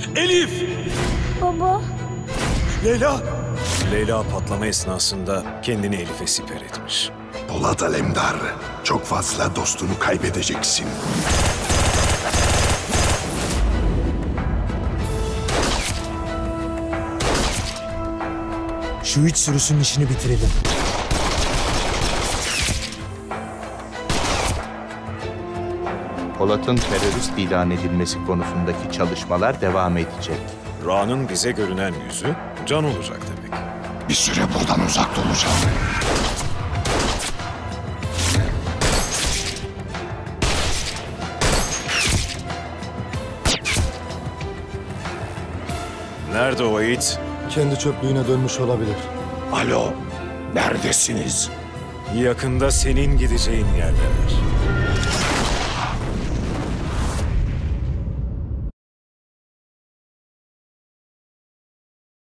Elif! Baba. Leyla! Leyla patlama esnasında kendini Elif'e siper etmiş. Polat Alemdar, çok fazla dostunu kaybedeceksin. Şu 3 sürüsünün işini bitirelim. Polat'ın terörist ilan edilmesi konusundaki çalışmalar devam edecek. Ra'nın bize görünen yüzü Can olacak demek. Bir süre buradan uzak olacağım. Nerede o it? Kendi çöplüğüne dönmüş olabilir. Alo, neredesiniz? Yakında senin gideceğin yerdeler.